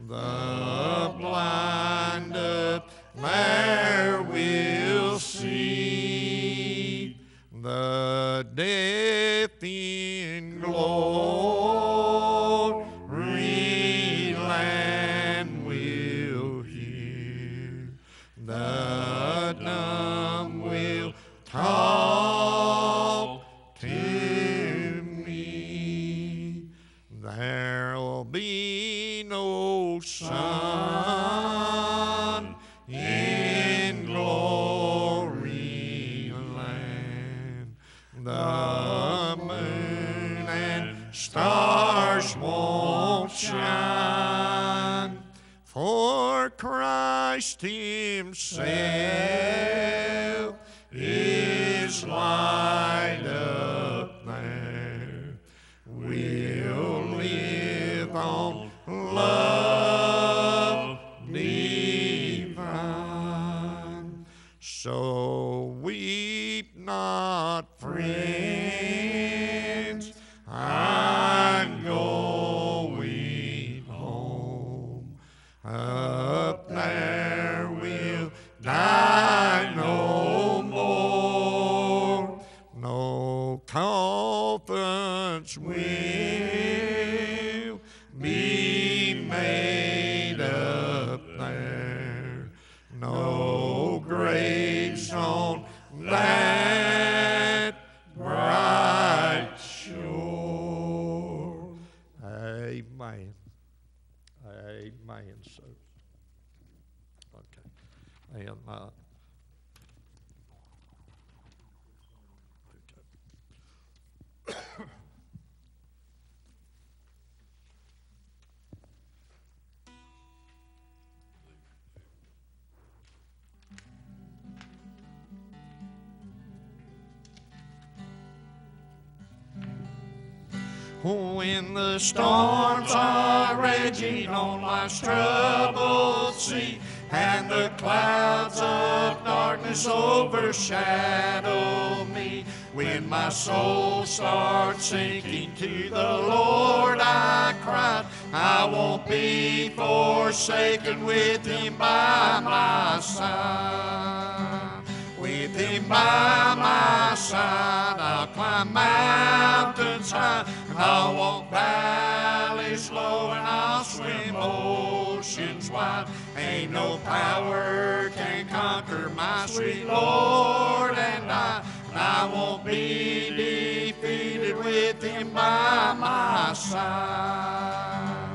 The blind up there will see, the deaf in glory land will hear, the dumb will talk to me. There'll be no sun in glory land. The moon and stars won't shine, for Christ himself is light up there. We'll live on love divine. So weep not, friends, I'm going home. Up there we'll die no more. No coffins will be made up there. No graves on that bright shore. Amen. Amen, sir. Okay. And when the storms are raging on life's troubled sea, and the clouds of darkness overshadow me, when my soul starts sinking to the Lord I cry, I won't be forsaken with him by my side. With him by my side, I'll climb mountains high, and I'll walk valleys low, and I'll swim oceans wide. Ain't no power can conquer my sweet Lord and I won't be defeated with him by my side.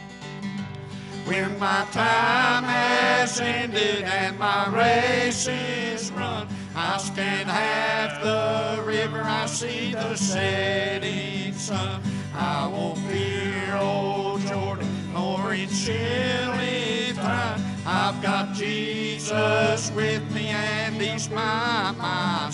When my time has ended and my race is run, I scan half the river, I see the setting sun. I won't fear old Jordan nor in chilly time. I've got Jesus with me and he's by my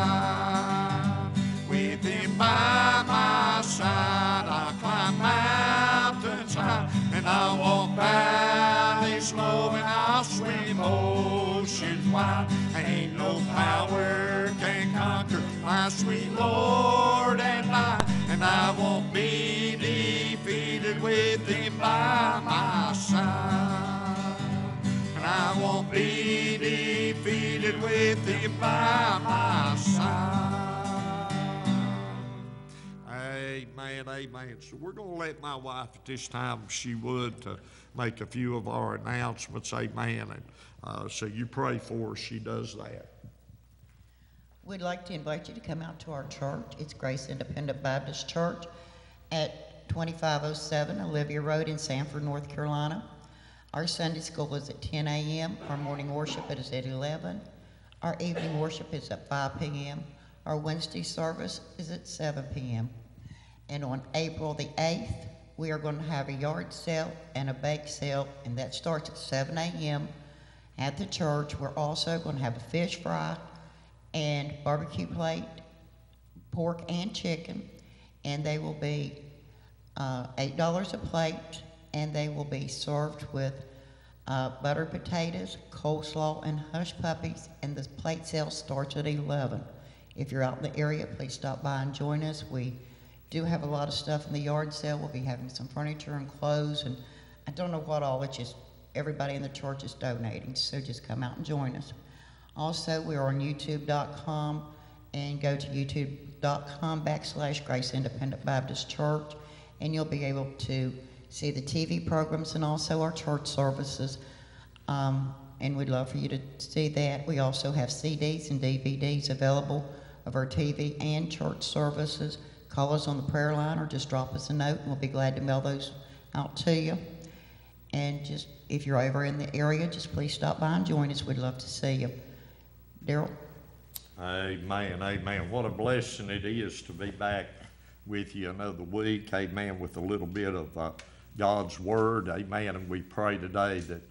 side. With him by my side, I'll climb mountains high, and I'll walk valleys low, and I'll swim oceans wide. Ain't no power can conquer my sweet Lord and I won't be defeated with him by my side. And I won't be defeated with him by my side. Amen, amen. So we're going to let my wife at this time, if she would, to make a few of our announcements. Amen. And so you pray for her. She does that. We'd like to invite you to come out to our church. It's Grace Independent Baptist Church at 2507 Olivia Road in Sanford, North Carolina. Our Sunday school is at 10 a.m. Our morning worship is at 11. Our evening worship is at 5 p.m. Our Wednesday service is at 7 p.m. And on April the 8th, we are going to have a yard sale and a bake sale, and that starts at 7 a.m. at the church. We're also going to have a fish fry and barbecue plate, pork and chicken, and they will be $8 a plate, and they will be served with buttered potatoes, coleslaw, and hush puppies, and the plate sale starts at 11. If you're out in the area, please stop by and join us. We do have a lot of stuff in the yard sale. We'll be having some furniture and clothes and I don't know what all, it's just everybody in the church is donating, so just come out and join us. Also, we are on youtube.com, and go to youtube.com/Grace Independent Baptist Church, and you'll be able to see the TV programs and also our church services. And we'd love for you to see that. We also have CDs and DVDs available of our TV and church services. Call us on the prayer line or just drop us a note, and we'll be glad to mail those out to you. And just, if you're over in the area, just please stop by and join us. We'd love to see you. Daryl? Amen, amen. What a blessing it is to be back with you another week, amen, with a little bit of God's Word, amen. And we pray today that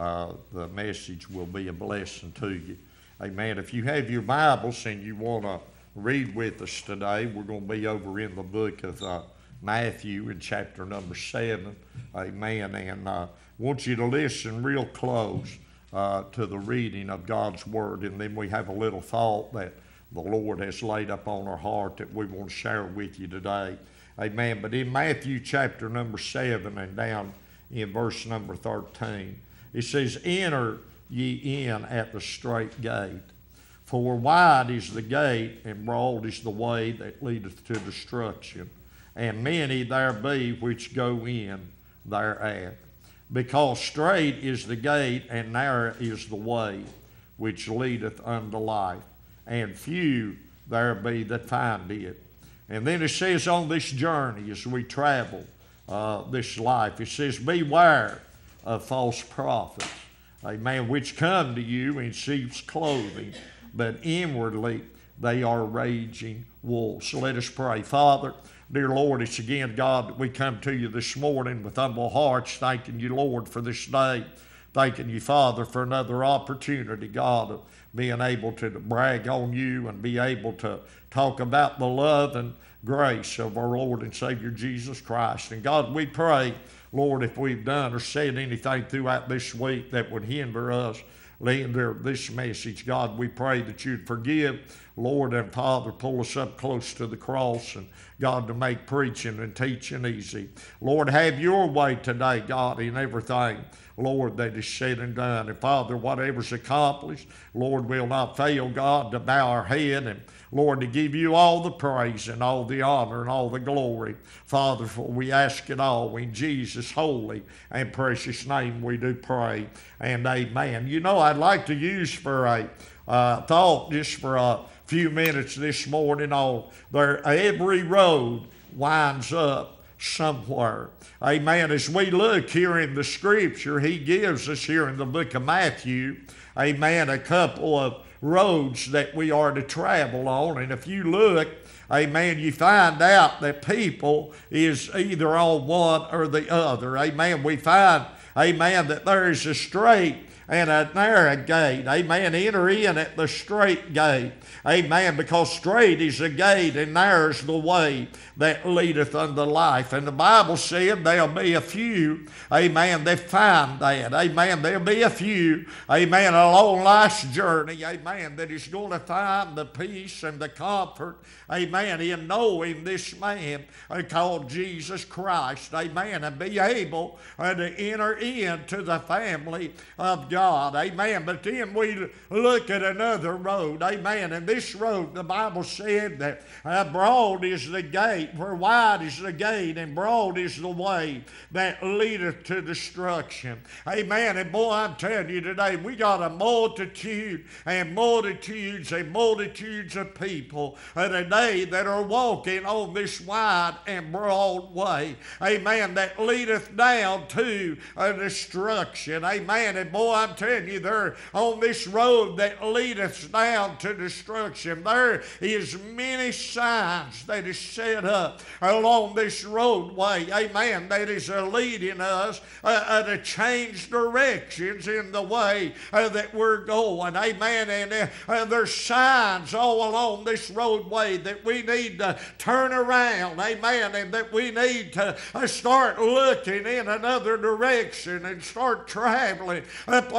the message will be a blessing to you. Amen. If you have your Bibles and you want to read with us today, we're going to be over in the book of Matthew in chapter number 7. Amen. And I want you to listen real close to the reading of God's Word. And then we have a little thought that the Lord has laid up on our heart that we want to share with you today. Amen. But in Matthew chapter number 7 and down in verse number 13, it says, "Enter ye in at the strait gate. For wide is the gate, and broad is the way that leadeth to destruction, and many there be which go in thereat. Because strait is the gate, and narrow is the way which leadeth unto life, and few there be that find it." And then it says on this journey as we travel this life, it says, "Beware of false prophets, amen, which come to you in sheep's clothing, but inwardly they are raging wolves." So let us pray. Father, dear Lord, it's again, God, that we come to you this morning with humble hearts, thanking you, Lord, for this day. Thanking you, Father, for another opportunity, God, of being able to brag on you and be able to talk about the love and grace of our Lord and Savior Jesus Christ. And God, we pray, Lord, if we've done or said anything throughout this week that would hinder us, hinder this message, God, we pray that you'd forgive, Lord, and Father, pull us up close to the cross, and God, to make preaching and teaching easy. Lord, have your way today, God, in everything, Lord, that is said and done. And Father, whatever's accomplished, Lord, we'll not fail, God, to bow our head and, Lord, to give you all the praise and all the honor and all the glory. Father, for we ask it all in Jesus' holy and precious name we do pray, and amen. You know, I'd like to use for a thought just for a few minutes this morning on there, every road winds up somewhere. Amen. As we look here in the scripture, he gives us here in the book of Matthew, amen, a couple of roads that we are to travel on. And if you look, amen, you find out that people is either on one or the other. Amen. We find, amen, that there is a straight and a narrow gate. Amen. Enter in at the straight gate. Amen. Because straight is the gate and narrow is the way that leadeth unto life. And the Bible said there'll be a few, amen, that find that. Amen. There'll be a few, amen, along life's journey, amen, that is going to find the peace and the comfort, amen, in knowing this man called Jesus Christ. Amen. And be able to enter into the family of God. Amen. But then we look at another road. Amen. And this road, the Bible said that broad is the gate, where wide is the gate, and broad is the way that leadeth to destruction. Amen. And boy, I'm telling you today, we got a multitude and multitudes and multitudes of people today that are walking on this wide and broad way. Amen. That leadeth down to destruction. Amen. And boy, I'm telling you, they're on this road that leadeth down to destruction. There is many signs that is set up along this roadway, amen, that is leading us to change directions in the way that we're going, amen. And there's signs all along this roadway that we need to turn around, amen, and that we need to start looking in another direction and start traveling up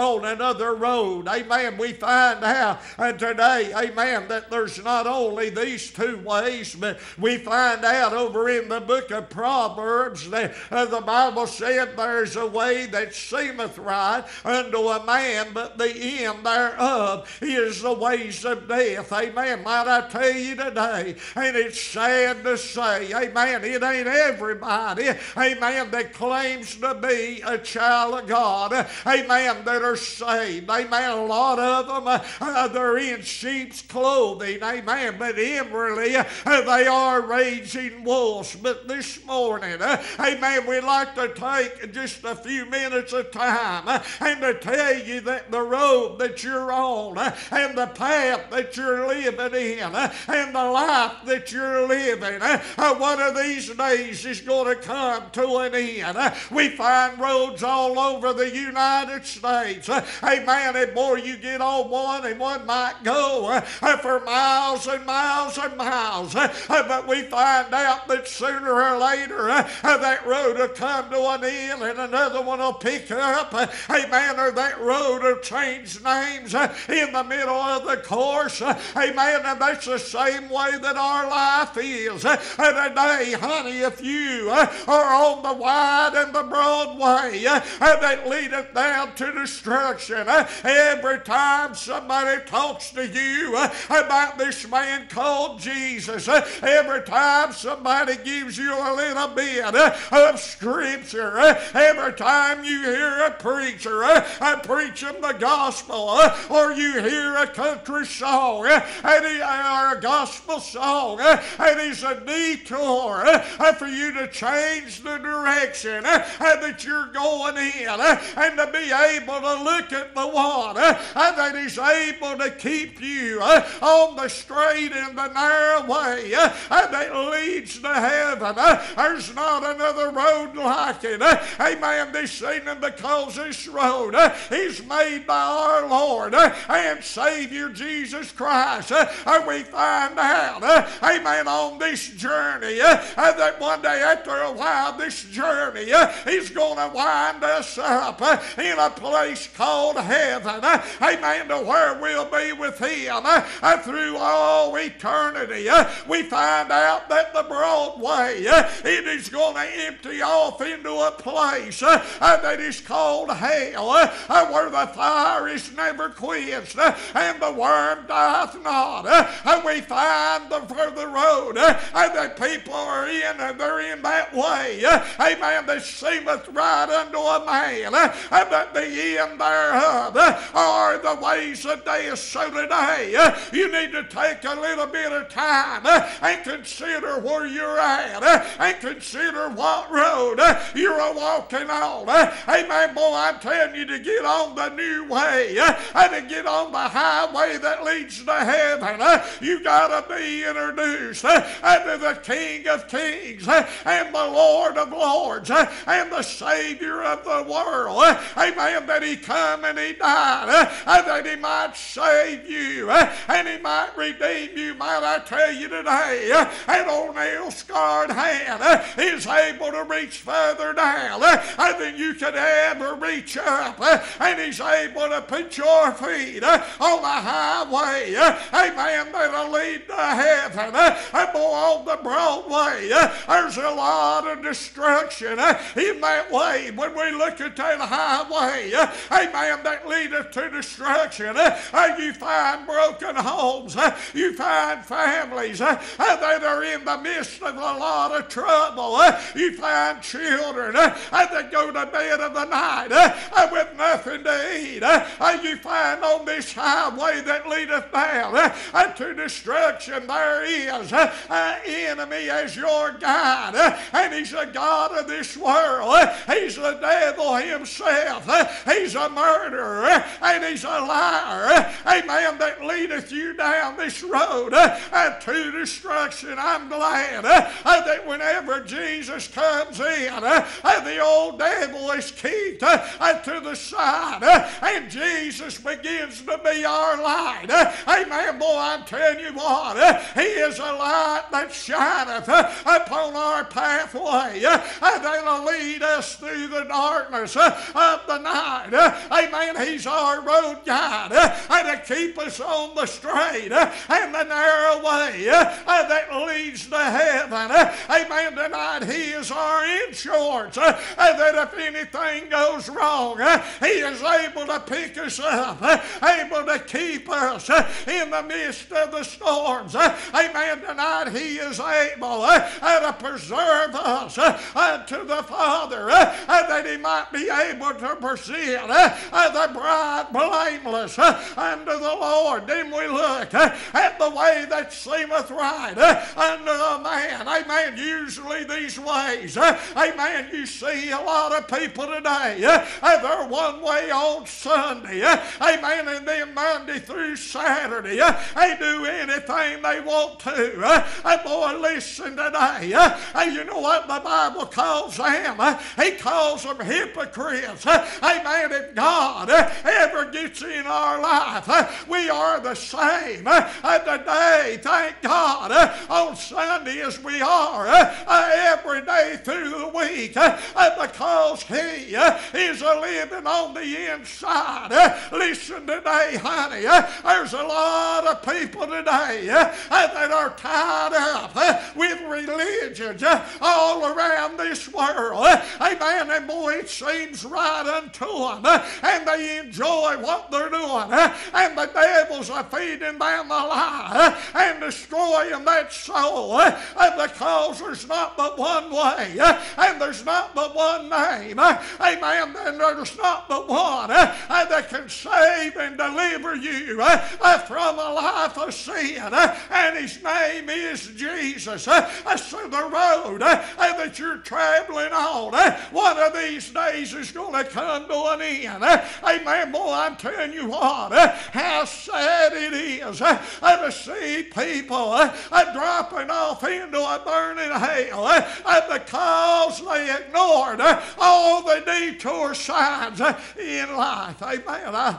on another road. Amen. We find out today, amen, that there's not only these two ways, but we find out over in the book of Proverbs that the Bible said there's a way that seemeth right unto a man, but the end thereof is the ways of death. Amen. Might I tell you today, and it's sad to say, amen, it ain't everybody, amen, that claims to be a child of God, amen, that are saved. Amen. A lot of them, they're in sheep's clothing, amen, but inwardly they are raging wolves. But this morning, amen, we'd like to take just a few minutes of time and to tell you that the road that you're on and the path that you're living in and the life that you're living, one of these days is going to come to an end. We find roads all over the United States, amen, and more you get on one and one might go for miles and miles and miles, but we find out that sooner or later that road will come to an end and another one will pick up, amen, or that road will change names in the middle of the course, amen, and that's the same way that our life is. Today, honey, if you are on the wide and the broad way that leadeth down to destruction, every time somebody talks to you about this man called Jesus, every time somebody gives you a little bit of Scripture, every time you hear a preacher preaching the gospel, or you hear a country song, or a gospel song, and it's a detour for you to change the direction that you're going in, and to be able to look at the one that is able to keep you on the straight and the narrow way that leads to heaven. There's not another road like it. Amen. This evening, because this road is made by our Lord and Savior Jesus Christ, we find out, amen, on this journey that one day after a while this journey is going to wind us up in a place called heaven, amen, to where we'll be with Him through all eternity. We find out that the broad way, it is going to empty off into a place that is called hell, where the fire is never quenched and the worm dieth not. We find the road that people are in, and they're in that way, amen, that seemeth right unto a man, but the end thereof are the ways of death. So today, you need to take a little bit of time and consider where you're at, and consider what road you're walking on. Amen. Boy, I'm telling you to get on the new way, and to get on the highway that leads to heaven. You got to be introduced to the King of Kings and the Lord of Lords and the Savior of the world. Amen. That He come and He died that He might save you and He might redeem you. Might I tell you today, an old nail-scarred hand is able to reach further down than you could ever reach up, and He's able to put your feet on the highway, amen, that'll lead to heaven. And boy, on the broad way, there's a lot of destruction in that way. When we look at that highway, amen, that leadeth to destruction, you find broken homes, you find families that are in the midst of a lot of trouble, you find children that go to bed of the night with nothing to eat. You find on this highway that leadeth down to destruction, there is an enemy as your guide, and he's a god of this world. He's the devil himself. He's a murderer and he's a liar, amen, that leadeth you down this road to destruction. I'm glad that whenever Jesus comes in, the old devil is kicked to the side, and Jesus begins to be our light. Amen. Boy, I'm telling you what, He is a light that shineth upon our pathway, that'll lead us through the darkness of the night. Amen. He's our road guide and to keep us on the straight and the narrow way that leads to heaven. Amen. Tonight He is our insurance that if anything goes wrong, He is able to pick us up, able to keep us in the midst of the storms. Amen. Tonight He is able to preserve us to the Father that He might be able to present the bride blameless unto the Lord. Then we look at the way that seemeth right unto a man. Amen. Usually these ways, amen, you see a lot of people today, they're one way on Sunday, amen, and then Monday through Saturday, they do anything they want to. Boy, listen today, you know what the Bible calls them? He calls them hypocrites. Amen. If God ever gets in our life, we are the same today, thank God, on Sunday as we are every day through the week, because He is living on the inside. Listen today, honey, there's a lot of people today that are tied up with religions all around this world. Amen. And boy, it seems right unto them, and they enjoy what they're doing, and the devil's feeding them the lie and destroying that soul, because there's not but one way, and there's not but one name, amen, and there's not but one that can save and deliver you from a life of sin, and His name is Jesus. So the road that you're traveling on, one of these days is going to come to an end. Amen. Boy, I'm telling you what, how sad it is to see people dropping off into a burning hell because they ignored all the detour signs in life. Amen. I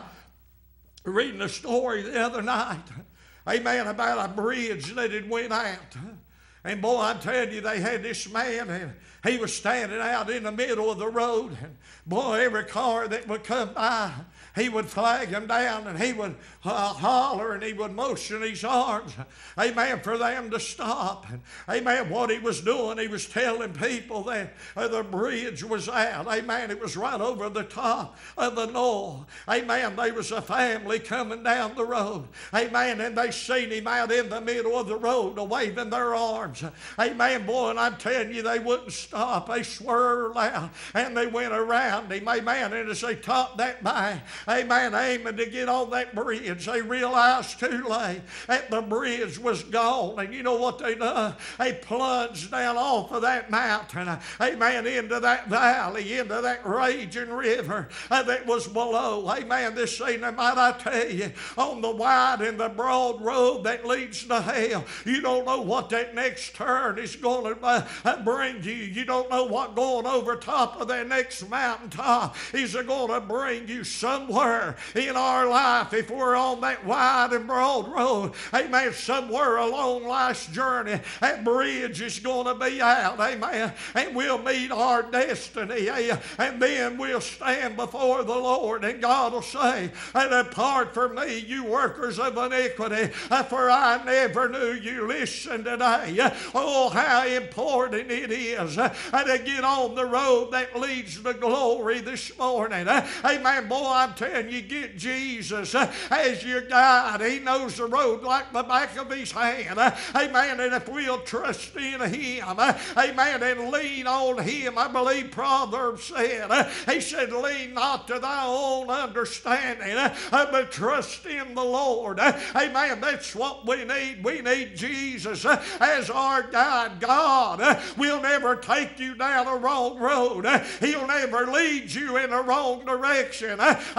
reading a story the other night, amen, about a bridge that had went out. And boy, I'm telling you, they had this man, and he was standing out in the middle of the road. And boy, every car that would come by, he would flag them down, and he would holler, and he would motion his arms, amen, for them to stop. And amen, what he was doing, he was telling people that the bridge was out. Amen, it was right over the top of the knoll. Amen, there was a family coming down the road. Amen, and they seen him out in the middle of the road waving their arms. Amen, boy, and I'm telling you, they wouldn't stop. They swerved out, and they went around him. Amen, and as they topped that by, amen, aiming to get on that bridge, they realized too late that the bridge was gone. And you know what they done? They plunged down off of that mountain, amen, into that valley, into that raging river that was below. Amen, this evening, might I tell you, on the wide and the broad road that leads to hell, you don't know what that next turn is going to bring you. You don't know what going over top of that next mountaintop is going to bring you somewhere in our life. If we're on that wide and broad road, amen, somewhere along life's journey, that bridge is going to be out, amen, and we'll meet our destiny, and then we'll stand before the Lord, and God will say, depart from me, you workers of iniquity, for I never knew you. Listen today, oh, how important it is to get on the road that leads to glory this morning. Amen, boy, I'm telling you, get Jesus as your guide. He knows the road like the back of his hand. Amen, and if we'll trust in Him, amen, and lean on Him, I believe Proverbs said, he said, lean not to thy own understanding, but trust in the Lord. Amen, that's what we need. We need Jesus as our guide. God will never take you down a wrong road. He'll never lead you in a wrong direction.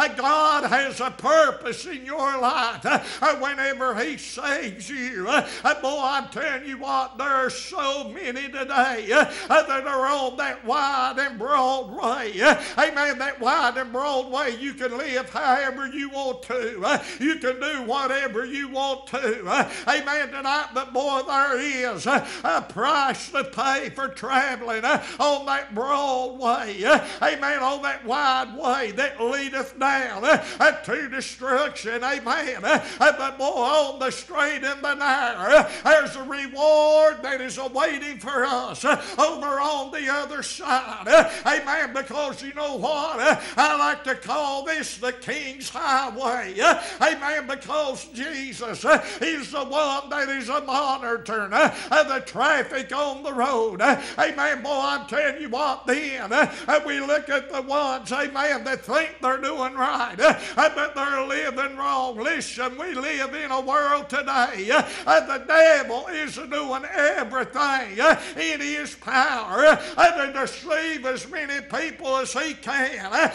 God has a purpose in your life whenever He saves you. Boy, I'm telling you what, there are so many today that are on that wide and broad way. Amen, that wide and broad way, you can live however you want to. You can do whatever you want to. Amen, tonight, but boy, there is a price to pay for traveling traveling on that broad way, amen, on that wide way that leadeth down to destruction, amen. But boy, on the straight and the narrow, there's a reward that is awaiting for us over on the other side, amen, because you know what? I like to call this the King's Highway, amen, because Jesus is the one that is monitoring the traffic on the road, amen. Boy, I'm telling you what, then we look at the ones, amen, that think they're doing right, but they're living wrong. Listen, we live in a world today, the devil is doing everything in his power to deceive as many people as he can.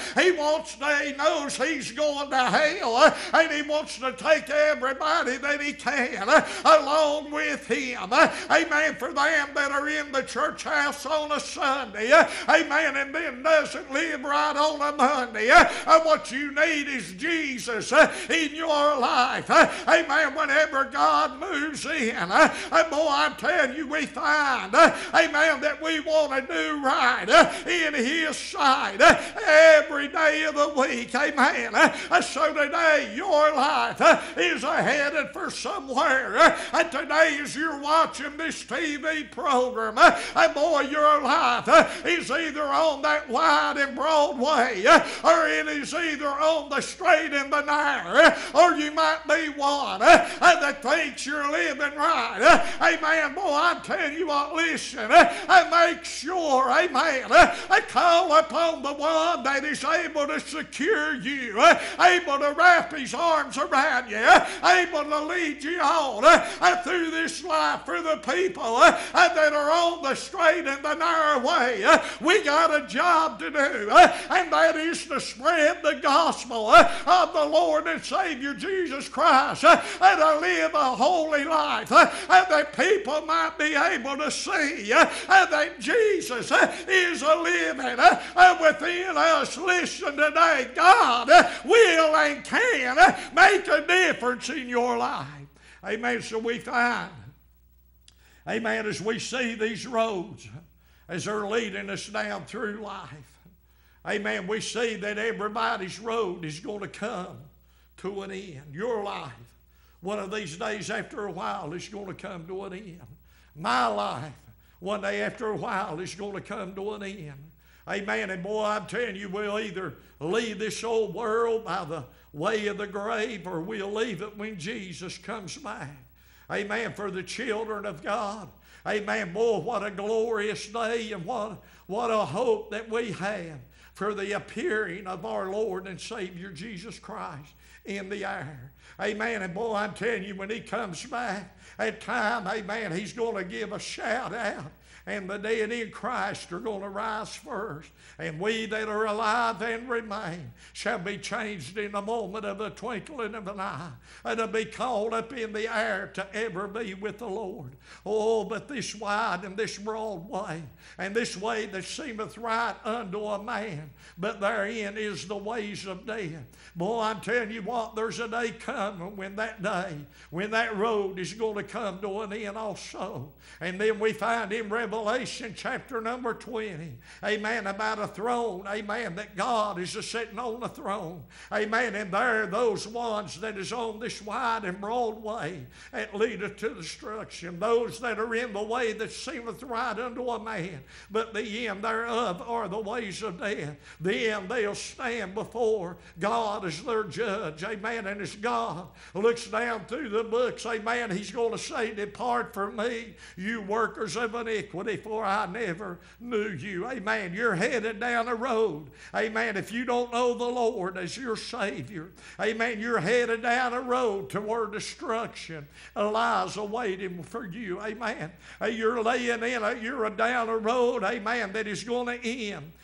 He knows he's going to hell, and he wants to take everybody that he can along with him, amen. For them that are in the church house on a Sunday, amen, and then doesn't live right on a Monday, what you need is Jesus in your life, amen. Whenever God moves in, boy, I'm telling you, we find, amen, that we want to do right in his sight every day of the week, amen. So today your life is headed for somewhere. Today as you're watching this TV program, boy, your life is either on that wide and broad way, or it is either on the straight and the narrow, or you might be one that thinks you're living right, amen. Boy, I'm telling you what, listen, make sure, amen, call upon the one that is able to secure you, able to wrap his arms around you, able to lead you on through this life. For the people that are on the straight and the narrow way, we got a job to do, and that is to spread the gospel of the Lord and Savior Jesus Christ, and to live a holy life, that people might be able to see that Jesus is living within us. Listen today, God will and can make a difference in your life, amen. So we find, amen, as we see these roads as they're leading us down through life, amen, we see that everybody's road is going to come to an end. Your life, one of these days after a while, is going to come to an end. My life, one day after a while, is going to come to an end. Amen. And boy, I'm telling you, we'll either leave this old world by the way of the grave, or we'll leave it when Jesus comes back. Amen. For the children of God, amen. Boy, what a glorious day, and what a hope that we have for the appearing of our Lord and Savior Jesus Christ in the air. Amen. And boy, I'm telling you, when he comes back at time, amen, he's going to give a shout out. And the dead in Christ are going to rise first. And we that are alive and remain shall be changed in a moment of the twinkling of an eye, and to be called up in the air to ever be with the Lord. Oh, but this wide and this broad way, and this way that seemeth right unto a man, but therein is the ways of death. Boy, I'm telling you what, there's a day coming when that road is going to come to an end also. And then we find in Revelation chapter number 20, amen, about a throne, amen, that God is sitting on the throne, amen, and there are those ones that is on this wide and broad way that leadeth to destruction, those that are in the way that seemeth right unto a man, but the end thereof are the ways of death. Then they'll stand before God as their judge, amen, and as God looks down through the books, amen, he's going to say, depart from me, you workers of iniquity, for I never knew you. Amen. You're headed down a road. Amen. If you don't know the Lord as your Savior, amen, you're headed down a road toward destruction. Lies awaiting for you. Amen. You're laying in you're down a road, amen, that is going to end.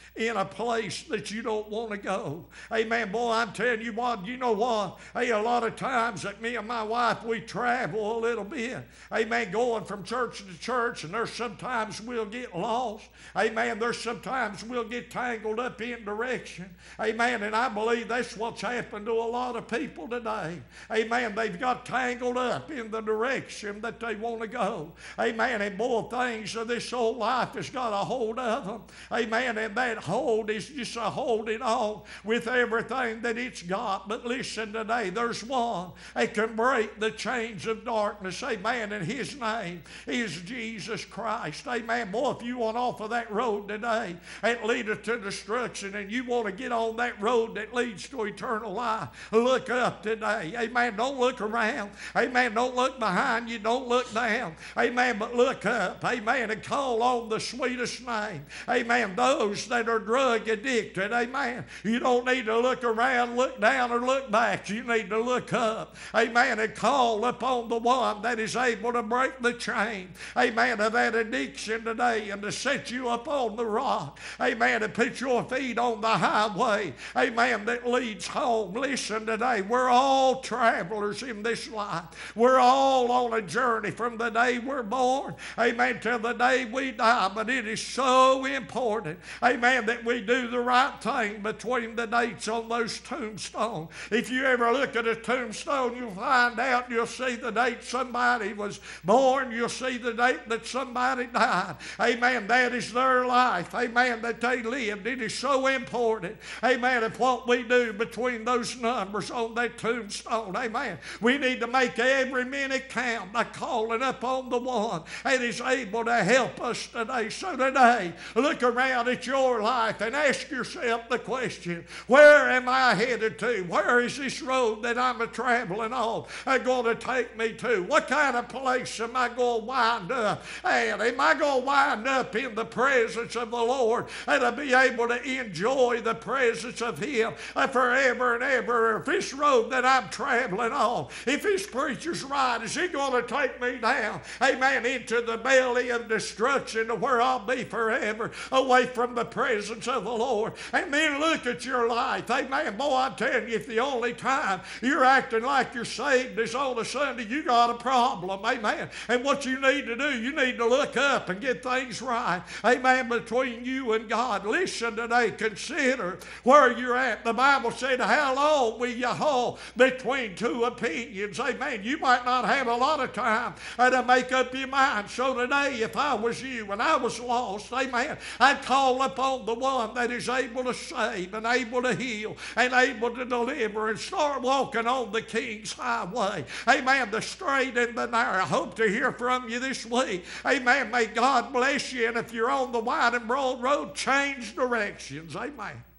in a place that you don't want to go. Amen. Boy, I'm telling you what, you know what? Hey, a lot of times that me and my wife, we travel a little bit. Amen. Going from church to church, and there's sometimes we'll get lost. Amen. There's sometimes we'll get tangled up in direction. Amen. And I believe that's what's happened to a lot of people today. Amen. They've got tangled up in the direction that they want to go. Amen. And boy, things of this old life has got a hold of them. Amen. And that hold is just a holding on with everything that it's got. But listen today, there's one that can break the chains of darkness. Amen. And his name is Jesus Christ. Amen. Boy, if you want off of that road today that leadeth to destruction, and you want to get on that road that leads to eternal life, look up today. Amen. Don't look around. Amen. Don't look behind you. Don't look down. Amen. But look up. Amen. And call on the sweetest name. Amen. Those that are drug addicted. Amen. You don't need to look around, look down, or look back. You need to look up. Amen. And call upon the one that is able to break the chain. Amen. Of that addiction today, and to set you up on the rock. Amen. And put your feet on the highway. Amen. That leads home. Listen today. We're all travelers in this life. We're all on a journey from the day we're born. Amen. Till the day we die. But it is so important. Amen. That we do the right thing between the dates on those tombstones. If you ever look at a tombstone, you'll find out, you'll see the date somebody was born. You'll see the date that somebody died. Amen. That is their life. Amen. That they lived. It is so important. Amen. If what we do between those numbers on that tombstone. Amen. We need to make every minute count by calling upon the one that is able to help us today. So today, look around at your life and ask yourself the question, where am I headed to? Where is this road that I'm traveling on going to take me to? What kind of place am I going to wind up at? Am I going to wind up in the presence of the Lord and to be able to enjoy the presence of Him forever and ever? If this road that I'm traveling on, if this preacher's right, is he going to take me down, amen, into the belly of destruction to where I'll be forever away from the presence of the Lord? And then look at your life. Amen. Boy, I'm telling you, if the only time you're acting like you're saved is on a Sunday, you got a problem. Amen. And what you need to do, you need to look up and get things right. Amen. Between you and God. Listen today. Consider where you're at. The Bible said, how long will you hold between two opinions? Amen. You might not have a lot of time to make up your mind. So today, if I was you and I was lost, amen, I'd call upon the one that is able to save and able to heal and able to deliver, and start walking on the King's highway. Amen. The straight and the narrow. I hope to hear from you this week. Amen. May God bless you. And if you're on the wide and broad road, change directions. Amen.